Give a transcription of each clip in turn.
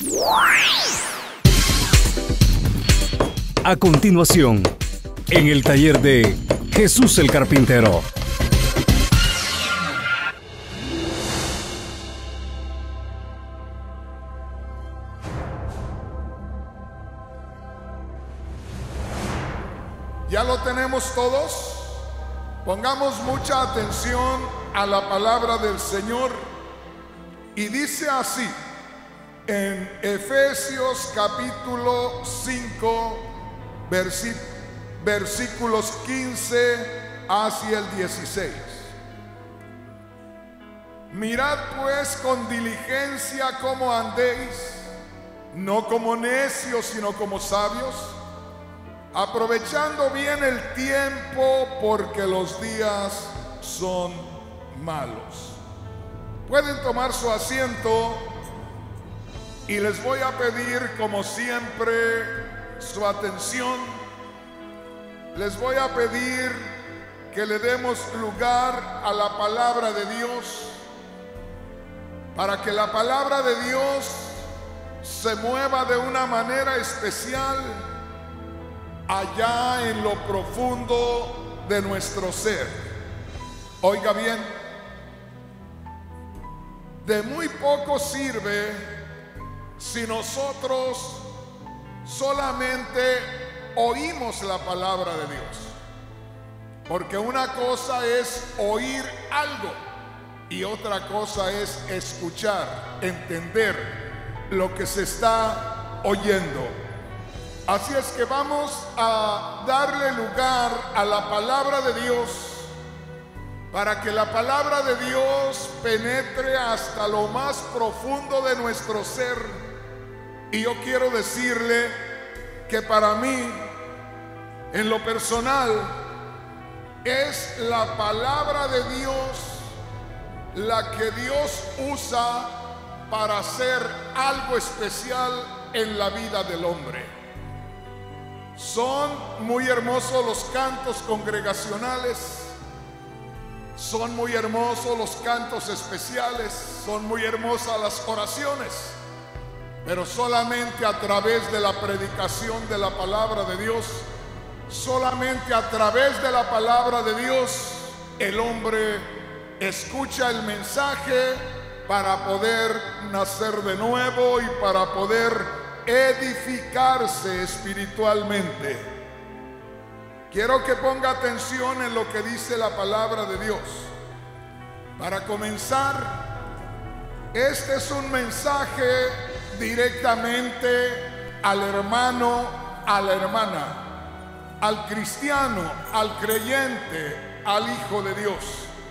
A continuación, en el taller de Jesús el Carpintero. ¿Ya lo tenemos todos? Pongamos mucha atención a la palabra del Señor. Y dice así, en Efesios capítulo 5, versículos 15 hacia el 16. Mirad pues con diligencia cómo andéis, no como necios, sino como sabios, aprovechando bien el tiempo, porque los días son malos. Pueden tomar su asiento y les voy a pedir, como siempre, su atención. Les voy a pedir que le demos lugar a la palabra de Dios, para que la palabra de Dios se mueva de una manera especial allá en lo profundo de nuestro ser. Oiga bien, de muy poco sirve si nosotros solamente oímos la palabra de Dios, porque una cosa es oír algo y otra cosa es escuchar, entender lo que se está oyendo. Así es que vamos a darle lugar a la palabra de Dios, para que la palabra de Dios penetre hasta lo más profundo de nuestro ser. Y yo quiero decirle que para mí, en lo personal, es la palabra de Dios la que Dios usa para hacer algo especial en la vida del hombre. Son muy hermosos los cantos congregacionales, son muy hermosos los cantos especiales, son muy hermosas las oraciones, pero solamente a través de la predicación de la palabra de Dios, solamente a través de la palabra de Dios, el hombre escucha el mensaje para poder nacer de nuevo y para poder edificarse espiritualmente. Quiero que ponga atención en lo que dice la palabra de Dios. Para comenzar, este es un mensaje directamente al hermano, a la hermana, al cristiano, al creyente, al Hijo de Dios.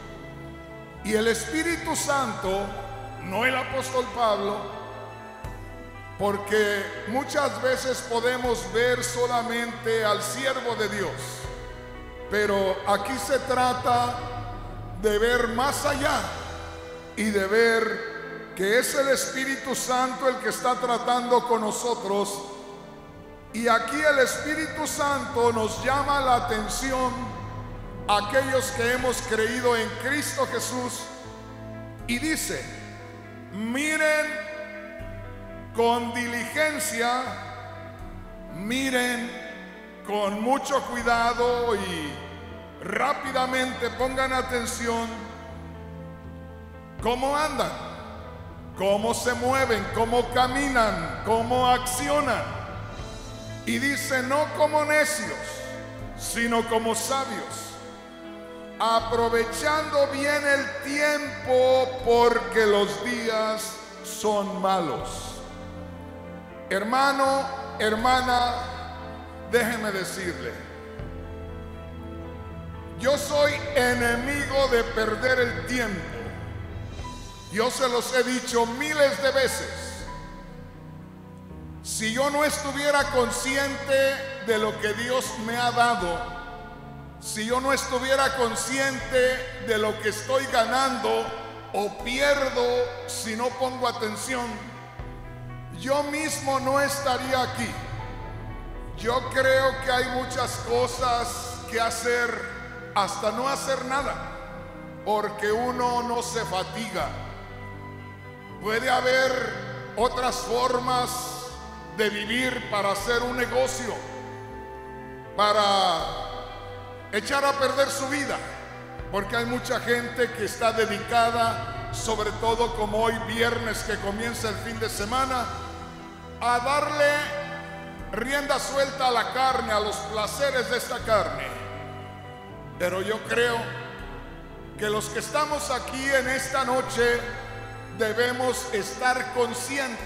Y el Espíritu Santo, no el apóstol Pablo, porque muchas veces podemos ver solamente al siervo de Dios, pero aquí se trata de ver más allá y de ver que es el Espíritu Santo el que está tratando con nosotros. Y aquí el Espíritu Santo nos llama la atención a aquellos que hemos creído en Cristo Jesús, y dice: miren con diligencia, miren con mucho cuidado y rápidamente pongan atención cómo andan, cómo se mueven, cómo caminan, cómo accionan. Y dice: no como necios, sino como sabios, aprovechando bien el tiempo, porque los días son malos. Hermano, hermana, déjeme decirle, yo soy enemigo de perder el tiempo. Yo se los he dicho miles de veces. Si yo no estuviera consciente de lo que Dios me ha dado, si yo no estuviera consciente de lo que estoy ganando o pierdo si no pongo atención, yo mismo no estaría aquí. Yo creo que hay muchas cosas que hacer, hasta no hacer nada, porque uno no se fatiga. Puede haber otras formas de vivir para hacer un negocio, para echar a perder su vida, porque hay mucha gente que está dedicada, sobre todo como hoy viernes que comienza el fin de semana, a darle rienda suelta a la carne, a los placeres de esta carne. Pero yo creo que los que estamos aquí en esta noche debemos estar conscientes,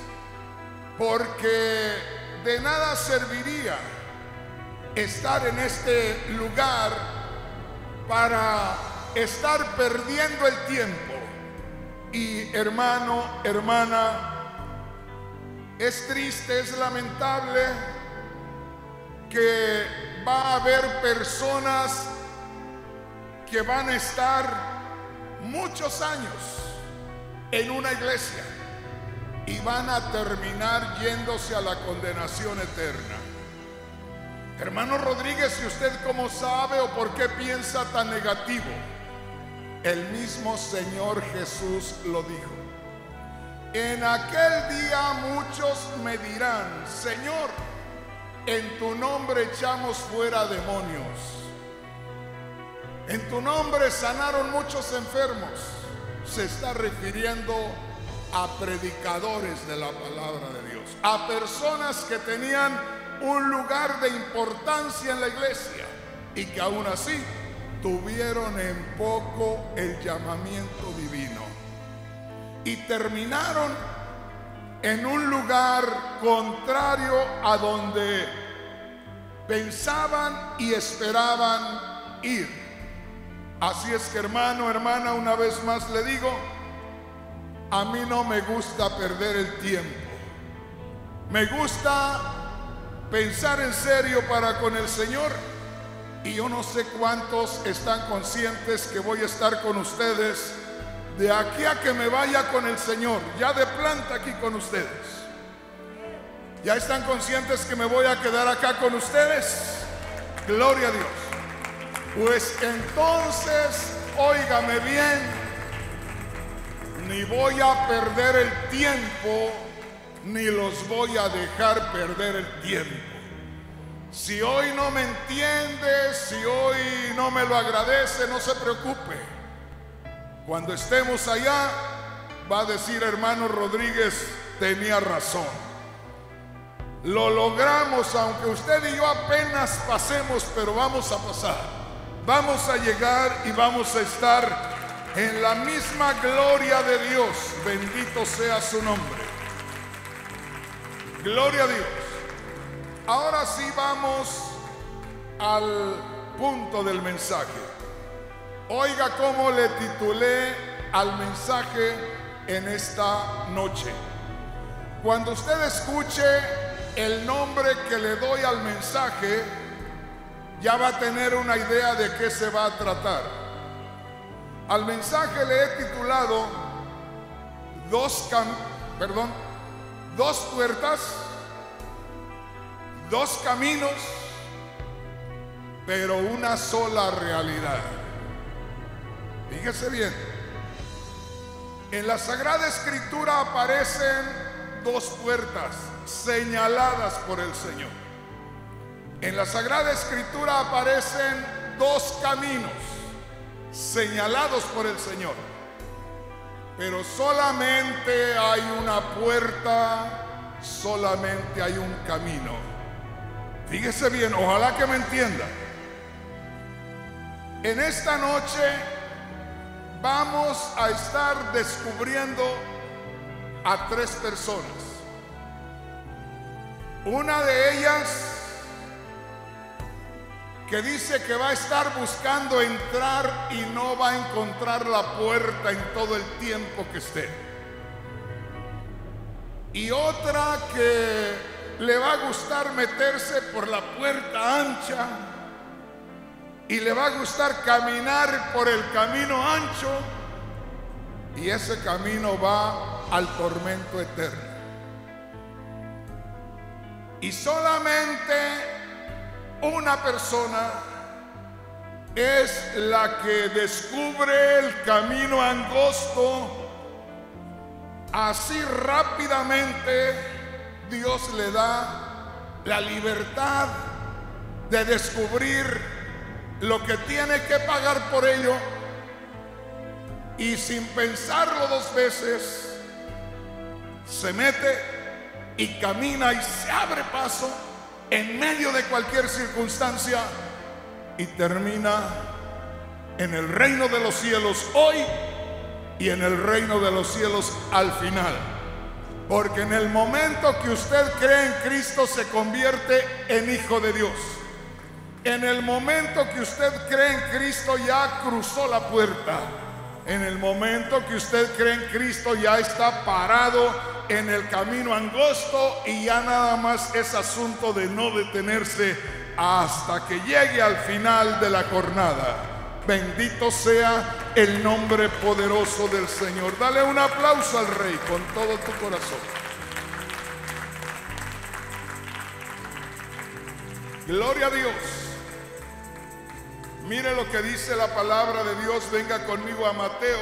porque de nada serviría estar en este lugar para estar perdiendo el tiempo. Y hermano, hermana, es triste, es lamentable que va a haber personas que van a estar muchos años en una iglesia y van a terminar yéndose a la condenación eterna. Hermano Rodríguez, ¿y usted cómo sabe o por qué piensa tan negativo? El mismo Señor Jesús lo dijo. En aquel día muchos me dirán: Señor, en tu nombre echamos fuera demonios, en tu nombre sanaron muchos enfermos. Se está refiriendo a predicadores de la palabra de Dios, a personas que tenían un lugar de importancia en la iglesia y que aún así tuvieron en poco el llamamiento divino y terminaron en un lugar contrario a donde pensaban y esperaban ir. Así es que, hermano, hermana, una vez más le digo, a mí no me gusta perder el tiempo. Me gusta pensar en serio para con el Señor. Y yo no sé cuántos están conscientes que voy a estar con ustedes de aquí a que me vaya con el Señor, ya de planta aquí con ustedes. ¿Ya están conscientes que me voy a quedar acá con ustedes? Gloria a Dios. Pues entonces, óigame bien, ni voy a perder el tiempo, ni los voy a dejar perder el tiempo. Si hoy no me entiende, si hoy no me lo agradece, no se preocupe. Cuando estemos allá, va a decir: hermano Rodríguez tenía razón. Lo logramos, aunque usted y yo apenas pasemos, pero vamos a pasar. Vamos a llegar y vamos a estar en la misma gloria de Dios. Bendito sea su nombre. Gloria a Dios. Ahora sí vamos al punto del mensaje. Oiga cómo le titulé al mensaje en esta noche. Cuando usted escuche el nombre que le doy al mensaje, ya va a tener una idea de qué se va a tratar. Al mensaje le he titulado dos puertas, dos caminos, pero una sola realidad. Fíjese bien, en la Sagrada Escritura aparecen dos puertas señaladas por el Señor. En la Sagrada Escritura aparecen dos caminos señalados por el Señor, pero solamente hay una puerta, solamente hay un camino. Fíjese bien, ojalá que me entienda. En esta noche vamos a estar descubriendo a tres personas. Una de ellas que dice que va a estar buscando entrar y no va a encontrar la puerta en todo el tiempo que esté. Y otra que le va a gustar meterse por la puerta ancha y le va a gustar caminar por el camino ancho, y ese camino va al tormento eterno. Y solamente una persona es la que descubre el camino angosto así rápidamente Dios le da la libertad de descubrir lo que tiene que pagar por ello, y sin pensarlo dos veces se mete y camina y se abre paso en medio de cualquier circunstancia y termina en el reino de los cielos hoy y en el reino de los cielos al final. Porque en el momento que usted cree en Cristo se convierte en hijo de Dios. En el momento que usted cree en Cristo ya cruzó la puerta. En el momento que usted cree en Cristo ya está parado en el camino angosto y ya nada más es asunto de no detenerse hasta que llegue al final de la jornada. Bendito sea el nombre poderoso del Señor. Dale un aplauso al Rey con todo tu corazón. Gloria a Dios. Mire lo que dice la palabra de Dios. Venga conmigo a Mateo,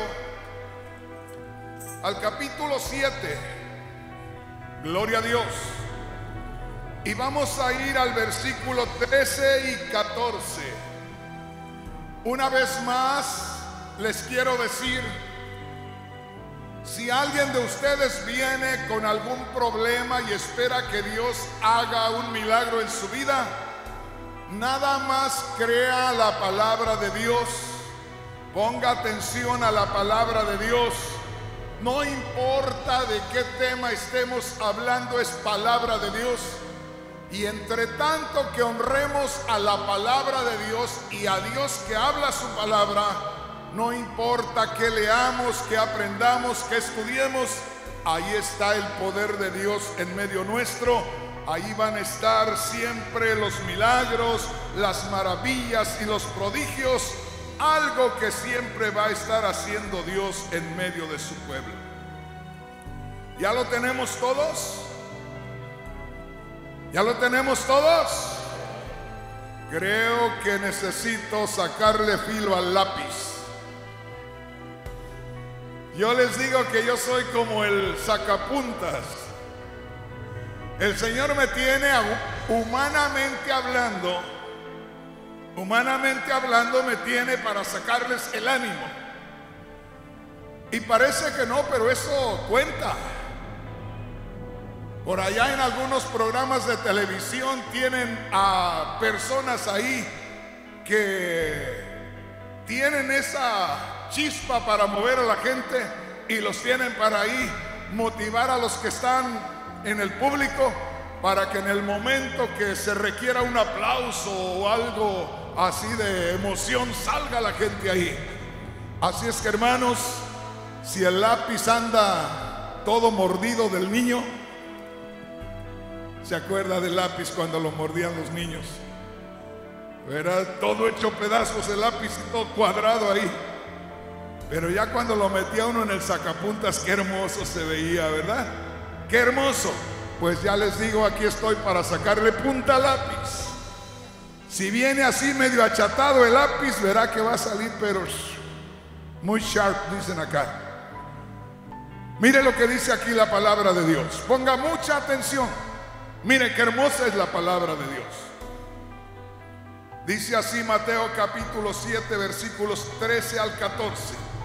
al capítulo 7. Gloria a Dios. Y vamos a ir al versículo 13 y 14. Una vez más les quiero decir, si alguien de ustedes viene con algún problema y espera que Dios haga un milagro en su vida, nada más crea la palabra de Dios, ponga atención a la palabra de Dios. No importa de qué tema estemos hablando, es palabra de Dios. Y entre tanto que honremos a la palabra de Dios y a Dios que habla su palabra, no importa que leamos, que aprendamos, que estudiemos, ahí está el poder de Dios en medio nuestro. Ahí van a estar siempre los milagros, las maravillas y los prodigios, algo que siempre va a estar haciendo Dios en medio de su pueblo. ¿Ya lo tenemos todos? ¿Ya lo tenemos todos? Creo que necesito sacarle filo al lápiz. Yo les digo que yo soy como el sacapuntas. El Señor me tiene humanamente hablando me tiene para sacarles el ánimo. Y parece que no, pero eso cuenta. Por allá en algunos programas de televisión tienen a personas ahí que tienen esa chispa para mover a la gente y los tienen para ahí motivar a los que están en el público para que en el momento que se requiera un aplauso o algo así de emoción salga la gente ahí. Así es que, hermanos, si el lápiz anda todo mordido del niño, ¿se acuerda del lápiz cuando lo mordían los niños? Era todo hecho pedazos el lápiz y todo cuadrado ahí. Pero ya cuando lo metía uno en el sacapuntas, qué hermoso se veía, ¿verdad? Qué hermoso. Pues ya les digo, aquí estoy para sacarle punta al lápiz. Si viene así medio achatado el lápiz, verá que va a salir, pero muy sharp, dicen acá. Mire lo que dice aquí la palabra de Dios. Ponga mucha atención. Mire qué hermosa es la palabra de Dios. Dice así Mateo capítulo 7 versículos 13 al 14.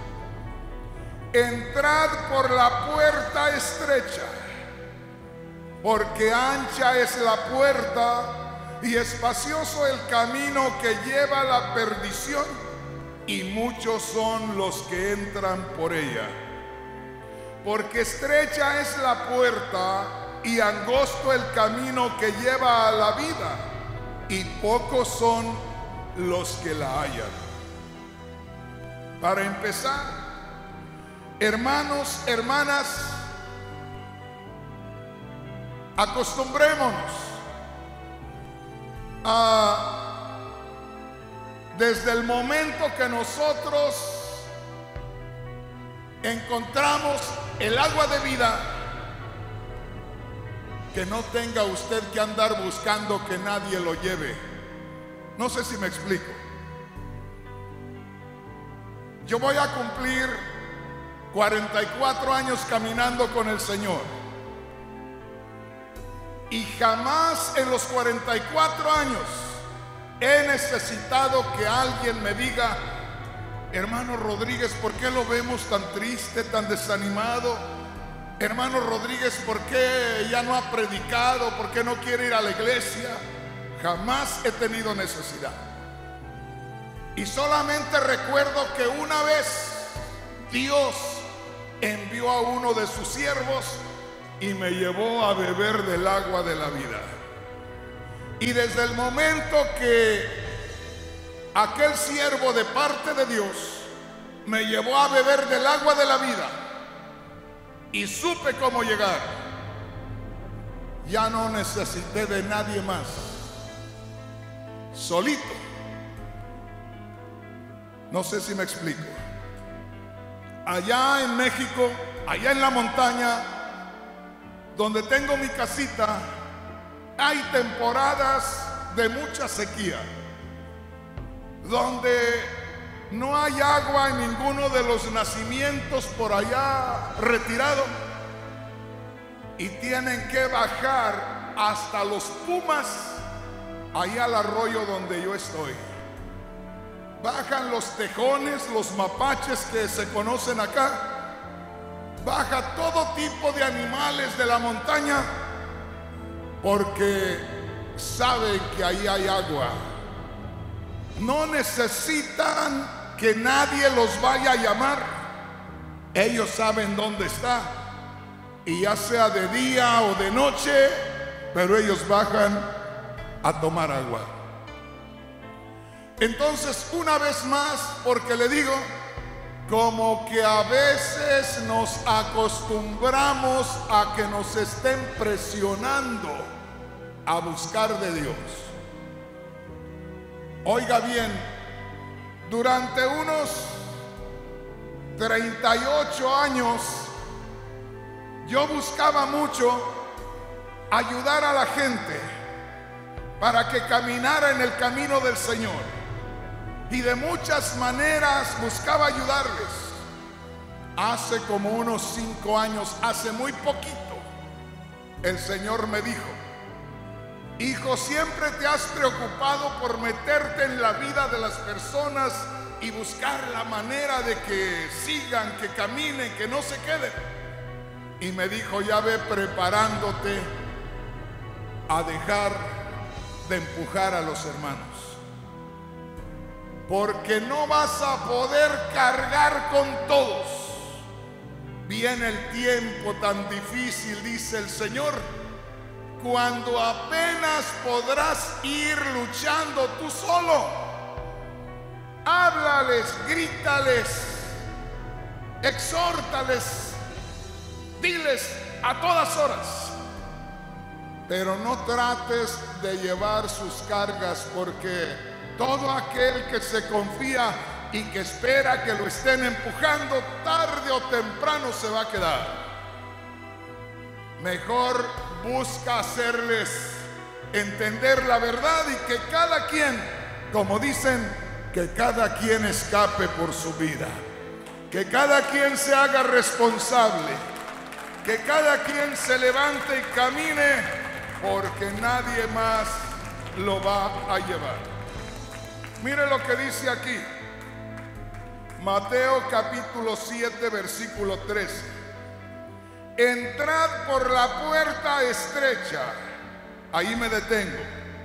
Entrad por la puerta estrecha, porque ancha es la puerta y espacioso el camino que lleva a la perdición, y muchos son los que entran por ella. Porque estrecha es la puerta y angosto el camino que lleva a la vida, y pocos son los que la hallan. Para empezar, hermanos, hermanas, acostumbrémonos a, desde el momento que nosotros encontramos el agua de vida, que no tenga usted que andar buscando que nadie lo lleve. No sé si me explico. Yo voy a cumplir 44 años caminando con el Señor. Y jamás en los 44 años he necesitado que alguien me diga: hermano Rodríguez, ¿por qué lo vemos tan triste, tan desanimado? Hermano Rodríguez, ¿por qué ya no ha predicado? ¿Por qué no quiere ir a la iglesia? Jamás he tenido necesidad. Y solamente recuerdo que una vez Dios envió a uno de sus siervos y me llevó a beber del agua de la vida. Y desde el momento que aquel siervo de parte de Dios me llevó a beber del agua de la vida y supe cómo llegar, ya no necesité de nadie más. Solito. No sé si me explico. Allá en México, allá en la montaña, donde tengo mi casita, hay temporadas de mucha sequía, donde no hay agua en ninguno de los nacimientos por allá retirado, y tienen que bajar hasta los Pumas, allá al arroyo donde yo estoy. Bajan los tejones, los mapaches que se conocen acá, baja todo tipo de animales de la montaña, porque saben que ahí hay agua. No necesitan que nadie los vaya a llamar. Ellos saben dónde está, y ya sea de día o de noche, pero ellos bajan a tomar agua. Entonces, una vez más, porque le digo, como que a veces nos acostumbramos a que nos estén presionando a buscar de Dios. Oiga bien, durante unos 38 años yo buscaba mucho ayudar a la gente para que caminara en el camino del Señor. Y de muchas maneras buscaba ayudarles. Hace como unos 5 años, hace muy poquito, el Señor me dijo: hijo, siempre te has preocupado por meterte en la vida de las personas y buscar la manera de que sigan, que caminen, que no se queden. Y me dijo: ya ve preparándote a dejar de empujar a los hermanos, porque no vas a poder cargar con todos. Viene el tiempo tan difícil, dice el Señor, cuando apenas podrás ir luchando tú solo. Háblales, grítales, exhórtales, diles a todas horas, pero no trates de llevar sus cargas, porque todo aquel que se confía y que espera que lo estén empujando, tarde o temprano se va a quedar. Mejor busca hacerles entender la verdad y que cada quien, como dicen, que cada quien escape por su vida, que cada quien se haga responsable, que cada quien se levante y camine, porque nadie más lo va a llevar. Mire lo que dice aquí, Mateo capítulo 7, versículo 13. Entrad por la puerta estrecha. Ahí me detengo.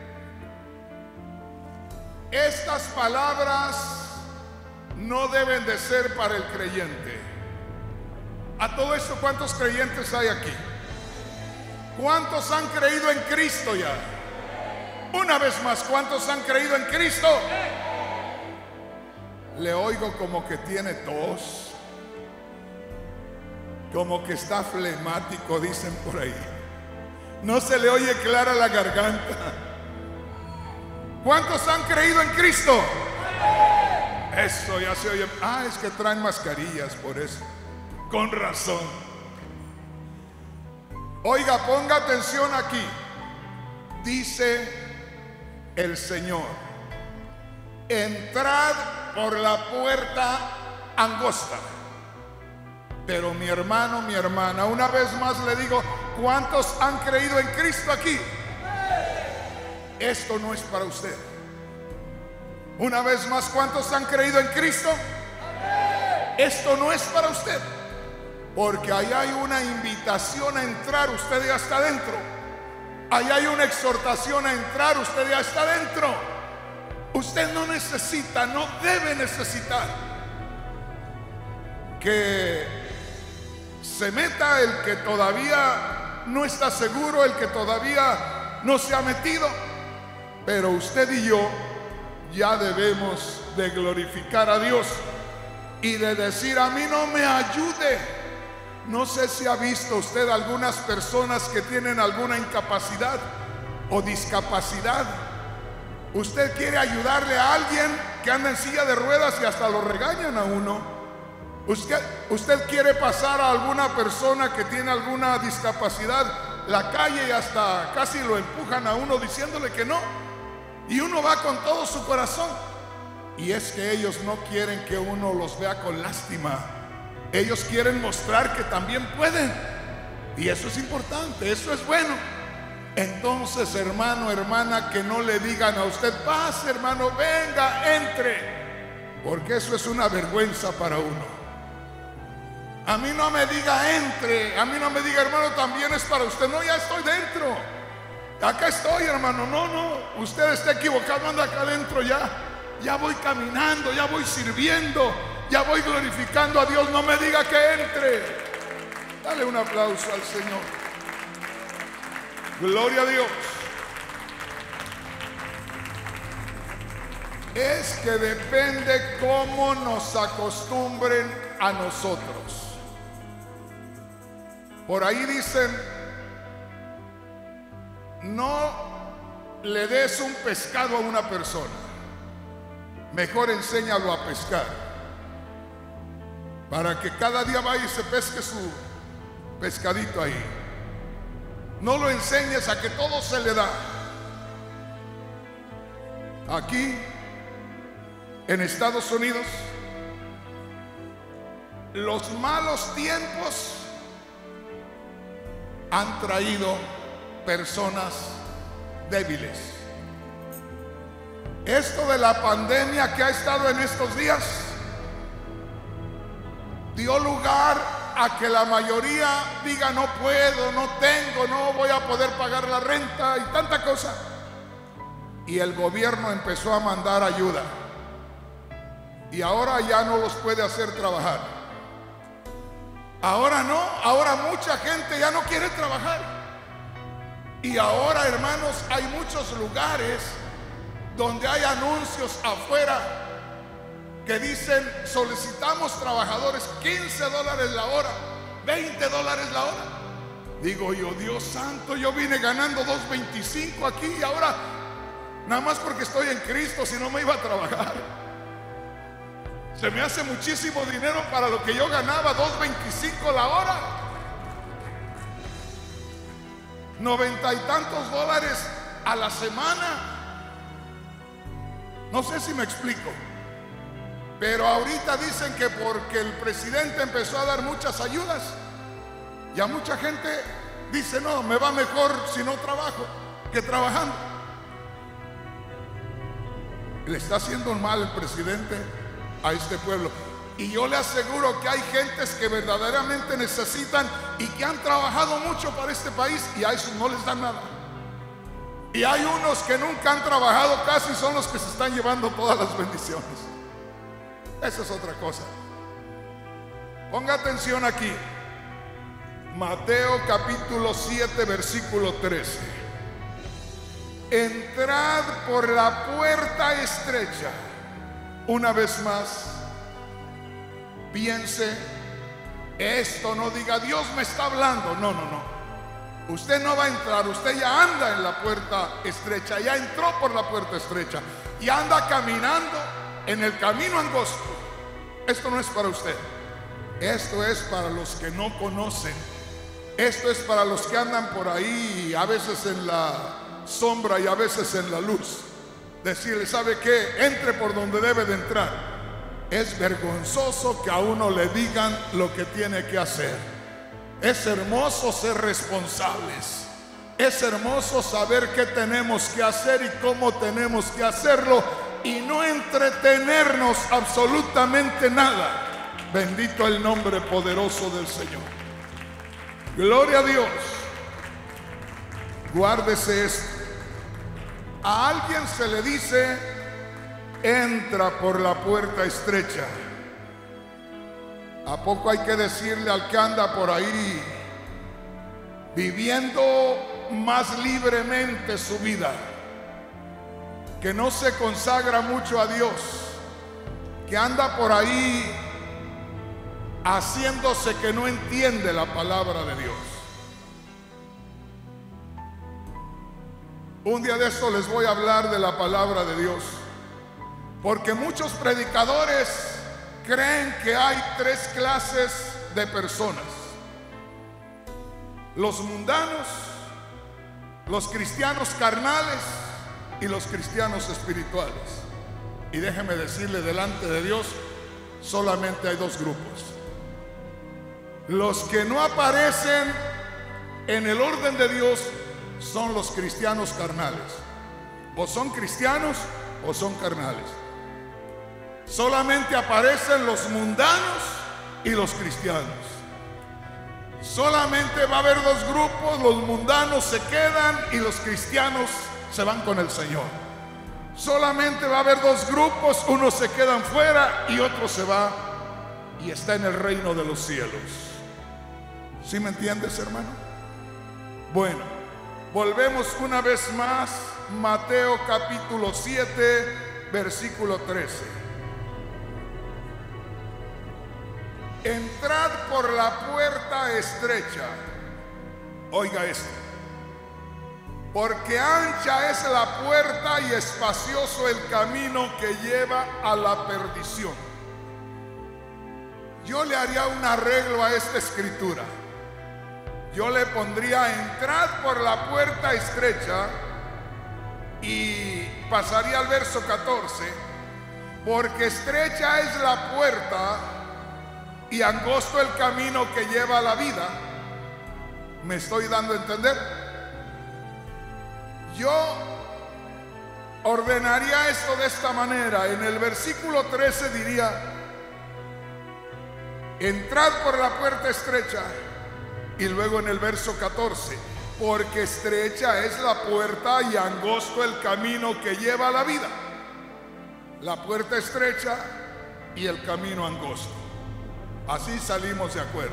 Estas palabras no deben de ser para el creyente. A todo esto, ¿cuántos creyentes hay aquí? ¿Cuántos han creído en Cristo ya? Una vez más, ¿cuántos han creído en Cristo? Le oigo como que tiene tos, como que está flemático, dicen por ahí. No se le oye clara la garganta. ¿Cuántos han creído en Cristo? Eso ya se oye. Ah, es que traen mascarillas, por eso. Con razón. Oiga, ponga atención aquí. Dice el Señor: entrad por la puerta angosta. Pero mi hermano, mi hermana, una vez más le digo, ¿cuántos han creído en Cristo aquí? Esto no es para usted. Una vez más, ¿cuántos han creído en Cristo? Esto no es para usted. Porque ahí hay una invitación a entrar, usted ya está dentro. Ahí hay una exhortación a entrar, usted ya está dentro. Usted no necesita, no debe necesitar que se meta el que todavía no está seguro, el que todavía no se ha metido. Pero usted y yo ya debemos de glorificar a Dios y de decir: a mí no me ayude. No sé si ha visto usted algunas personas que tienen alguna incapacidad o discapacidad. Usted quiere ayudarle a alguien que anda en silla de ruedas y hasta lo regañan a uno. Usted quiere pasar a alguna persona que tiene alguna discapacidad la calle y hasta casi lo empujan a uno diciéndole que no. Y uno va con todo su corazón. Y es que ellos no quieren que uno los vea con lástima. Ellos quieren mostrar que también pueden. Y eso es importante, eso es bueno. Entonces, hermano, hermana, que no le digan a usted: pase, hermano, venga, entre. Porque eso es una vergüenza para uno. A mí no me diga entre. A mí no me diga: hermano, también es para usted. No, ya estoy dentro. Acá estoy, hermano. No, usted está equivocado, anda acá adentro ya. Ya voy caminando, ya voy sirviendo, ya voy glorificando a Dios. No me diga que entre. Dale un aplauso al Señor. Gloria a Dios. Es que depende cómo nos acostumbren a nosotros. Por ahí dicen: no le des un pescado a una persona, mejor enséñalo a pescar, para que cada día vaya y se pesque su pescadito ahí. No lo enseñes a que todo se le da. Aquí en Estados Unidos, los malos tiempos han traído personas débiles. Esto de la pandemia que ha estado en estos días dio lugar a que la mayoría diga: no puedo, no tengo, no voy a poder pagar la renta y tanta cosa. Y el gobierno empezó a mandar ayuda y ahora ya no los puede hacer trabajar. Ahora no, ahora mucha gente ya no quiere trabajar. Y ahora, hermanos, hay muchos lugares donde hay anuncios afuera que dicen: solicitamos trabajadores, $15 la hora, $20 la hora. Digo yo: Dios santo, yo vine ganando $2.25 aquí y ahora, nada más porque estoy en Cristo, si no me iba a trabajar. Se me hace muchísimo dinero para lo que yo ganaba, $2.25 la hora. 90 y tantos dólares a la semana. No sé si me explico. Pero ahorita dicen que porque el presidente empezó a dar muchas ayudas, ya mucha gente dice: no, me va mejor si no trabajo que trabajando. Le está haciendo mal el presidente a este pueblo. Y yo le aseguro que hay gentes que verdaderamente necesitan y que han trabajado mucho para este país y a esos no les dan nada. Y hay unos que nunca han trabajado casi, son los que se están llevando todas las bendiciones. Esa es otra cosa. Ponga atención aquí. Mateo capítulo 7 versículo 13. Entrad por la puerta estrecha. Una vez más, piense esto, no diga: Dios me está hablando. No. Usted no va a entrar, usted ya anda en la puerta estrecha, ya entró por la puerta estrecha y anda caminando en el camino angosto. Esto no es para usted. Esto es para los que no conocen. Esto es para los que andan por ahí, a veces en la sombra y a veces en la luz. Decirle: ¿sabe qué? Entre por donde debe de entrar. es vergonzoso que a uno le digan lo que tiene que hacer. Es hermoso ser responsables. Es hermoso saber qué tenemos que hacer y cómo tenemos que hacerlo, y no entretenernos absolutamente nada. Bendito el nombre poderoso del Señor. Gloria a Dios. Guárdese esto. A alguien se le dice: entra por la puerta estrecha. ¿A poco hay que decirle al que anda por ahí viviendo más libremente su vida, que no se consagra mucho a Dios, que anda por ahí haciéndose que no entiende la palabra de Dios? Un día de esto les voy a hablar de la palabra de Dios, porque muchos predicadores creen que hay tres clases de personas: los mundanos, los cristianos carnales y los cristianos espirituales. Y déjeme decirle, delante de Dios solamente hay dos grupos: los que no aparecen en el orden de Dios son los cristianos carnales. O son cristianos o son carnales. Solamente aparecen los mundanos y los cristianos. Solamente va a haber dos grupos: los mundanos se quedan y los cristianos se van con el Señor. Solamente va a haber dos grupos: unos se quedan fuera y otro se va y está en el reino de los cielos. ¿Sí me entiendes, hermano? Bueno, volvemos una vez más. Mateo capítulo 7, versículo 13. Entrad por la puerta estrecha. Oiga esto: porque ancha es la puerta y espacioso el camino que lleva a la perdición. Yo le haría un arreglo a esta escritura. Yo le pondría: entrad por la puerta estrecha, y pasaría al verso 14: porque estrecha es la puerta y angosto el camino que lleva a la vida. ¿Me estoy dando a entender? Yo ordenaría esto de esta manera. En el versículo 13 diría: entrad por la puerta estrecha. Y luego en el verso 14: porque estrecha es la puerta y angosto el camino que lleva a la vida. La puerta estrecha y el camino angosto. Así salimos de acuerdo.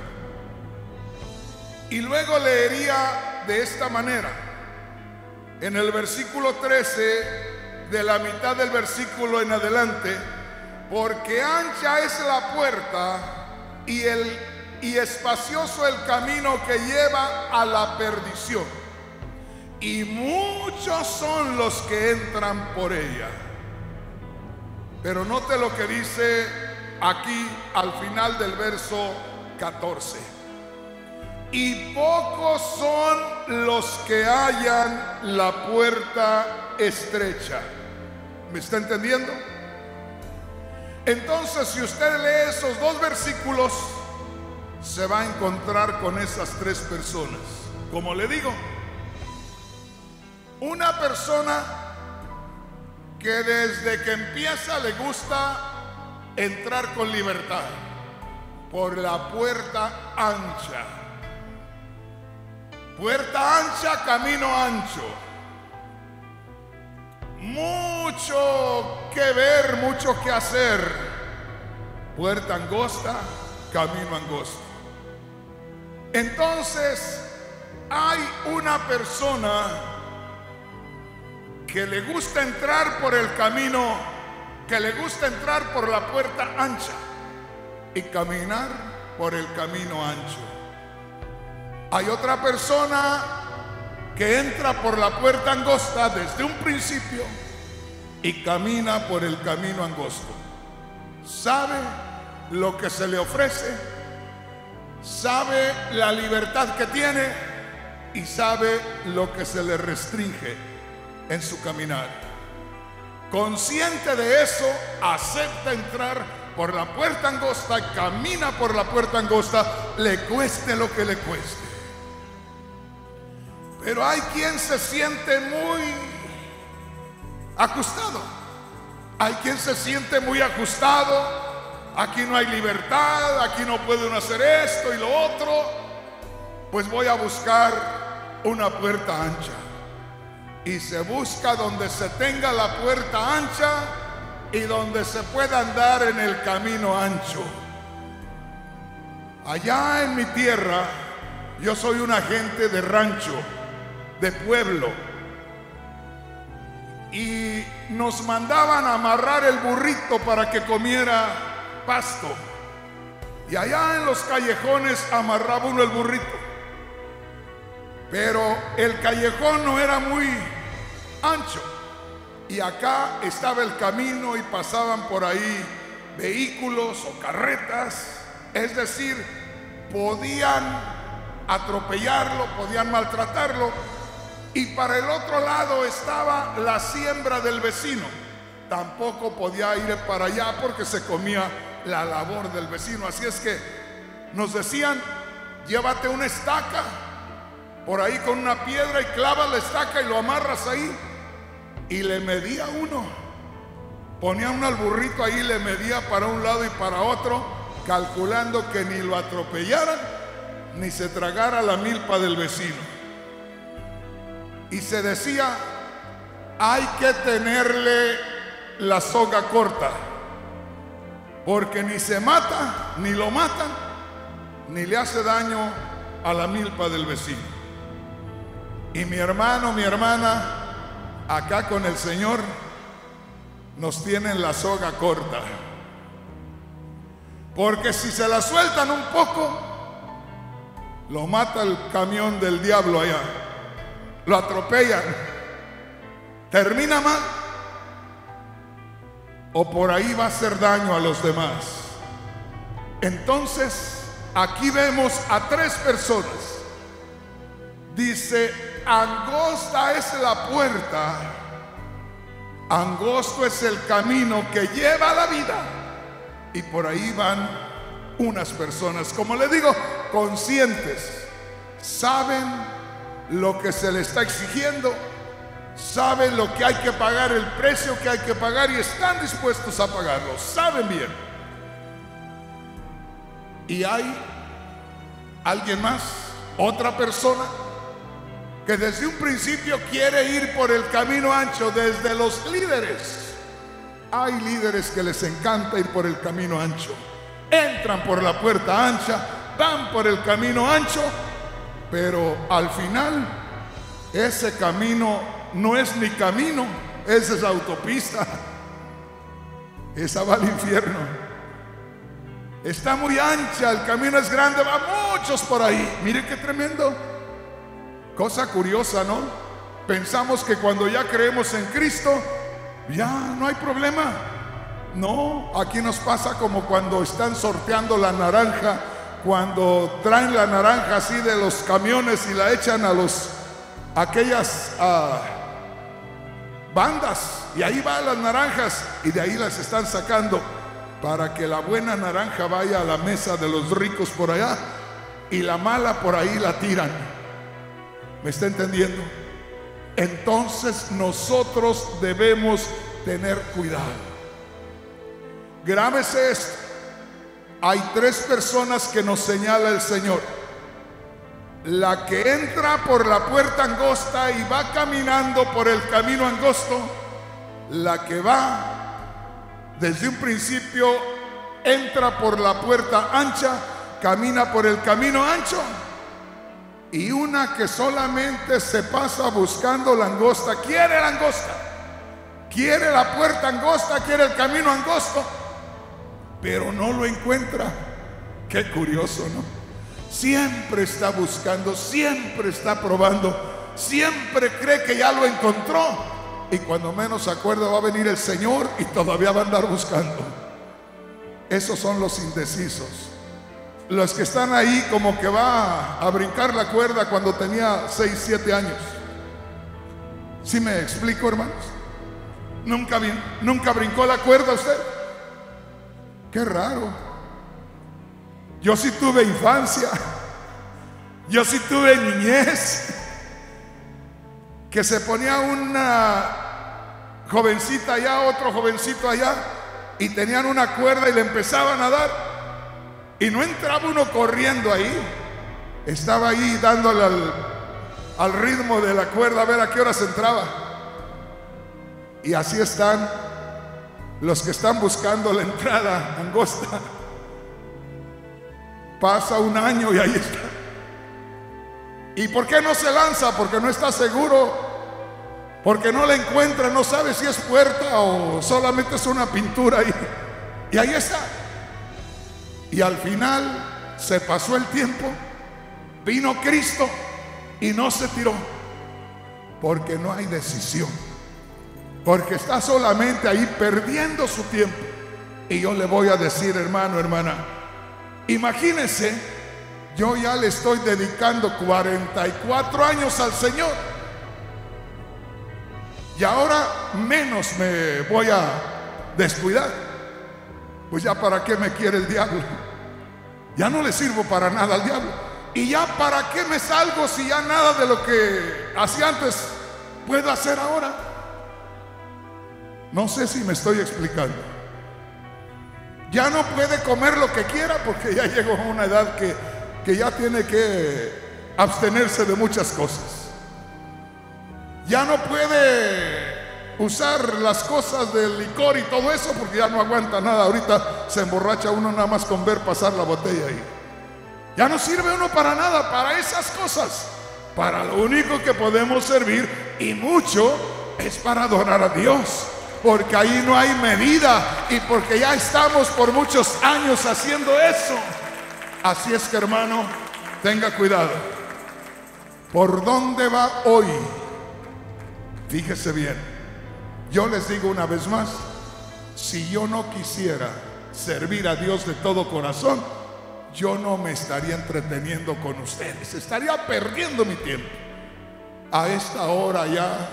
Y luego leería de esta manera, en el versículo 13, de la mitad del versículo en adelante: porque ancha es la puerta y espacioso el camino que lleva a la perdición, y muchos son los que entran por ella. Pero note lo que dice aquí al final del verso 14: y pocos son los que hallan la puerta estrecha. ¿Me está entendiendo? Entonces, si usted lee esos dos versículos, se va a encontrar con esas tres personas. Como le digo, una persona que desde que empieza le gusta entrar con libertad por la puerta ancha. Puerta ancha, camino ancho. Mucho que ver, mucho que hacer. Puerta angosta, camino angosto. Entonces, hay una persona que le gusta entrar por el camino, que le gusta entrar por la puerta ancha y caminar por el camino ancho. Hay otra persona que entra por la puerta angosta desde un principio y camina por el camino angosto. Sabe lo que se le ofrece, sabe la libertad que tiene y sabe lo que se le restringe en su caminar. Consciente de eso, acepta entrar por la puerta angosta, camina por la puerta angosta, le cueste lo que le cueste. Pero hay quien se siente muy ajustado. Hay quien se siente muy ajustado. Aquí no hay libertad, aquí no pueden hacer esto y lo otro. Pues voy a buscar una puerta ancha. Y se busca donde se tenga la puerta ancha y donde se pueda andar en el camino ancho. Allá en mi tierra, yo soy un agente de rancho, de pueblo, y nos mandaban a amarrar el burrito para que comiera pasto. Y allá en los callejones amarraba uno el burrito, pero el callejón no era muy ancho, y acá estaba el camino y pasaban por ahí vehículos o carretas, es decir, podían atropellarlo, podían maltratarlo. Y para el otro lado estaba la siembra del vecino. Tampoco podía ir para allá porque se comía la labor del vecino. Así es que nos decían: llévate una estaca por ahí con una piedra y clavas la estaca y lo amarras ahí. Y le medía uno, ponía uno al burrito ahí, le medía para un lado y para otro, calculando que ni lo atropellaran ni se tragara la milpa del vecino. Y se decía: hay que tenerle la soga corta, porque ni se mata, ni lo matan, ni le hace daño a la milpa del vecino. Y mi hermano, mi hermana, acá con el Señor nos tienen la soga corta, porque si se la sueltan un poco, lo mata el camión del diablo allá, lo atropellan, termina mal, o por ahí va a hacer daño a los demás. Entonces aquí vemos a tres personas. Dice: angosta es la puerta, angosto es el camino que lleva a la vida, y por ahí van unas personas, como le digo, conscientes, saben lo que se le está exigiendo, saben lo que hay que pagar, el precio que hay que pagar, y están dispuestos a pagarlo, saben bien. Y hay alguien más, otra persona, que desde un principio quiere ir por el camino ancho. Desde los líderes, hay líderes que les encanta ir por el camino ancho, entran por la puerta ancha, van por el camino ancho, pero al final ese camino no es ni camino, esa es la autopista, esa va al infierno. Está muy ancha, el camino es grande, va muchos por ahí. Mire qué tremendo. Cosa curiosa, ¿no? Pensamos que cuando ya creemos en Cristo, ya no hay problema. No, aquí nos pasa como cuando están sorteando la naranja, cuando traen la naranja así de los camiones y la echan a aquellas bandas, y ahí van las naranjas, y de ahí las están sacando para que la buena naranja vaya a la mesa de los ricos por allá, y la mala por ahí la tiran. ¿Me está entendiendo? Entonces nosotros debemos tener cuidado. Grábese esto: hay tres personas que nos señala el Señor. La que entra por la puerta angosta y va caminando por el camino angosto, la que va desde un principio, entra por la puerta ancha, camina por el camino ancho, y una que solamente se pasa buscando la angosta, quiere la angosta, quiere la puerta angosta, quiere el camino angosto, pero no lo encuentra. Qué curioso, ¿no? Siempre está buscando, siempre está probando, siempre cree que ya lo encontró, y cuando menos se acuerda va a venir el Señor y todavía va a andar buscando. Esos son los indecisos, los que están ahí como que va a brincar la cuerda cuando tenía 6, 7 años. ¿Sí me explico, hermanos? ¿Nunca brincó la cuerda usted? Qué raro. Yo sí tuve infancia, yo sí tuve niñez, que se ponía una jovencita allá, otro jovencito allá, y tenían una cuerda y le empezaban a dar, y no entraba uno corriendo ahí, estaba ahí dándole al ritmo de la cuerda a ver a qué hora se entraba. Y así están los que están buscando la entrada angosta. Pasa un año y ahí está. ¿Y por qué no se lanza? Porque no está seguro, porque no la encuentra, no sabe si es puerta o solamente es una pintura ahí. Y ahí está. Y al final se pasó el tiempo, vino Cristo y no se tiró, porque no hay decisión, porque está solamente ahí perdiendo su tiempo. Y yo le voy a decir, hermano, hermana, imagínense, yo ya le estoy dedicando 44 años al Señor, y ahora menos me voy a descuidar. Pues ya para qué me quiere el diablo, ya no le sirvo para nada al diablo. Y ya para qué me salgo si ya nada de lo que hacía antes puedo hacer ahora. No sé si me estoy explicando. Ya no puede comer lo que quiera porque ya llegó a una edad que ya tiene que abstenerse de muchas cosas. Ya no puede usar las cosas del licor y todo eso porque ya no aguanta nada. Ahorita se emborracha uno nada más con ver pasar la botella ahí. Ya no sirve uno para nada, para esas cosas. Para lo único que podemos servir, y mucho, es para adorar a Dios, porque ahí no hay medida y porque ya estamos por muchos años haciendo eso. Así es que, hermano, tenga cuidado. ¿Por dónde va hoy? Fíjese bien. Yo les digo una vez más, si yo no quisiera servir a Dios de todo corazón, yo no me estaría entreteniendo con ustedes, estaría perdiendo mi tiempo. A esta hora ya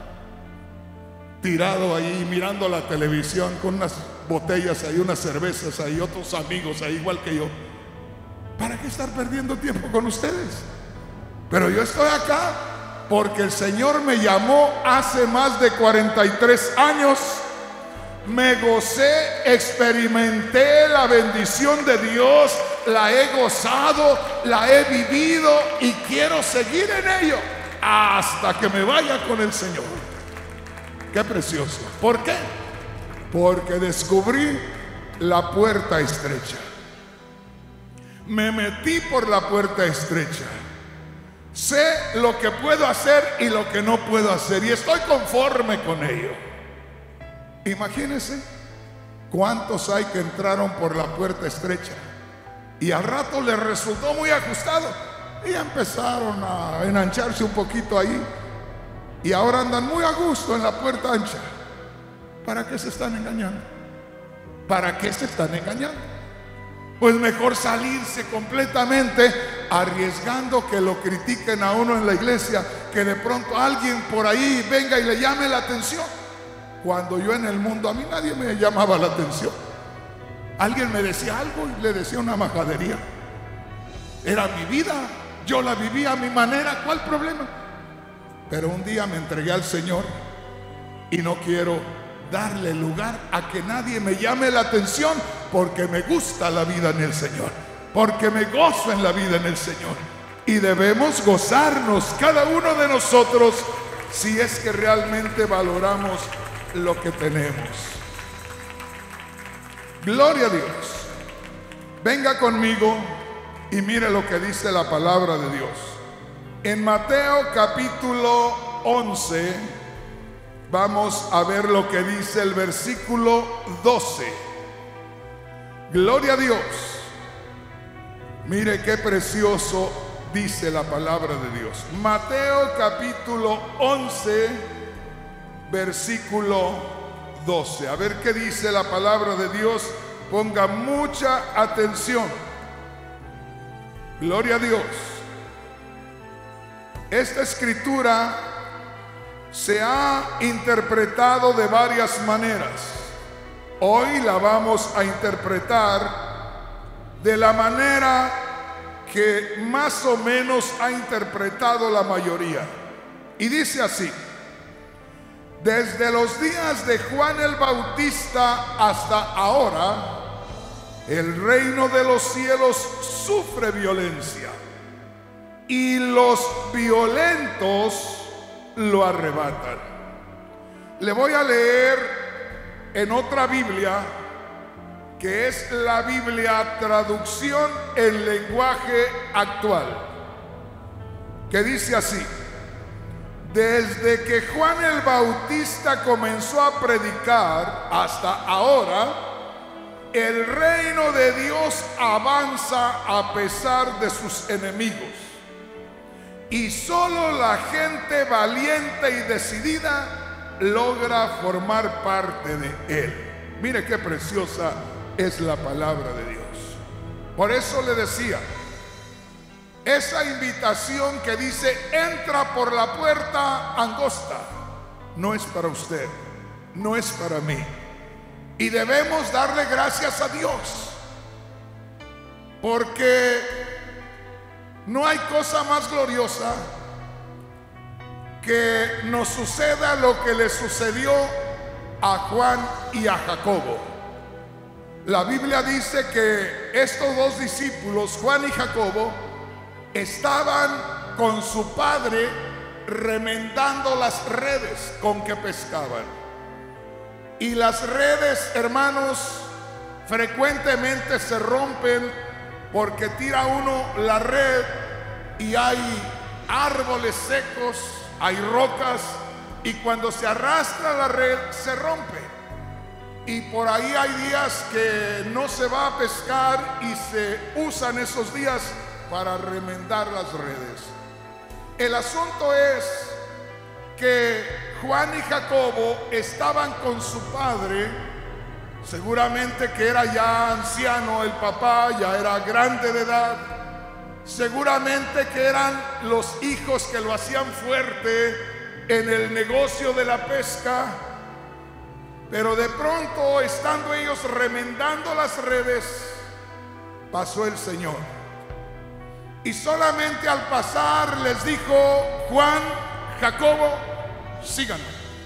tirado ahí mirando la televisión con unas botellas ahí, unas cervezas ahí, otros amigos ahí igual que yo. ¿Para qué estar perdiendo tiempo con ustedes? Pero yo estoy acá porque el Señor me llamó hace más de 43 años. Me gocé, experimenté la bendición de Dios, la he gozado, la he vivido y quiero seguir en ello hasta que me vaya con el Señor. Qué precioso. ¿Por qué? Porque descubrí la puerta estrecha. Me metí por la puerta estrecha. Sé lo que puedo hacer y lo que no puedo hacer, y estoy conforme con ello. Imagínense cuántos hay que entraron por la puerta estrecha y al rato les resultó muy ajustado y empezaron a enancharse un poquito ahí y ahora andan muy a gusto en la puerta ancha. ¿Para qué se están engañando? ¿Para qué se están engañando? Pues mejor salirse completamente, arriesgando que lo critiquen a uno en la iglesia, que de pronto alguien por ahí venga y le llame la atención. Cuando yo en el mundo, a mí nadie me llamaba la atención. Alguien me decía algo y le decía una majadería. Era mi vida, yo la vivía a mi manera, ¿cuál problema? Pero un día me entregué al Señor y no quiero darle lugar a que nadie me llame la atención, porque me gusta la vida en el Señor, porque me gozo en la vida en el Señor. Y debemos gozarnos cada uno de nosotros si es que realmente valoramos lo que tenemos. Gloria a Dios. Venga conmigo y mire lo que dice la palabra de Dios. En Mateo capítulo 11 vamos a ver lo que dice el versículo 12. Gloria a Dios. Mire qué precioso dice la palabra de Dios. Mateo capítulo 11, versículo 12. A ver qué dice la palabra de Dios. Ponga mucha atención. Gloria a Dios. Esta escritura se ha interpretado de varias maneras. Hoy la vamos a interpretar de la manera que más o menos ha interpretado la mayoría. Y dice así: desde los días de Juan el Bautista hasta ahora, el reino de los cielos sufre violencia y los violentos lo arrebatan. Le voy a leer en otra Biblia, que es la Biblia traducción en lenguaje actual, que dice así: desde que Juan el Bautista comenzó a predicar hasta ahora, el reino de Dios avanza a pesar de sus enemigos, y solo la gente valiente y decidida logra formar parte de él. Mire qué preciosa es la palabra de Dios. Por eso le decía, esa invitación que dice entra por la puerta angosta, no es para usted, no es para mí. Y debemos darle gracias a Dios, porque no hay cosa más gloriosa que nos suceda lo que le sucedió a Juan y a Jacobo. La Biblia dice que estos dos discípulos, Juan y Jacobo, estaban con su padre remendando las redes con que pescaban. Y las redes, hermanos, frecuentemente se rompen porque tira uno la red y hay árboles secos, hay rocas, y cuando se arrastra la red se rompe. Y por ahí hay días que no se va a pescar y se usan esos días para remendar las redes. El asunto es que Juan y Jacobo estaban con su padre, seguramente que era ya anciano el papá, ya era grande de edad, seguramente que eran los hijos que lo hacían fuerte en el negocio de la pesca. Pero de pronto, estando ellos remendando las redes, pasó el Señor. Y solamente al pasar les dijo: Juan, Jacobo, síganme.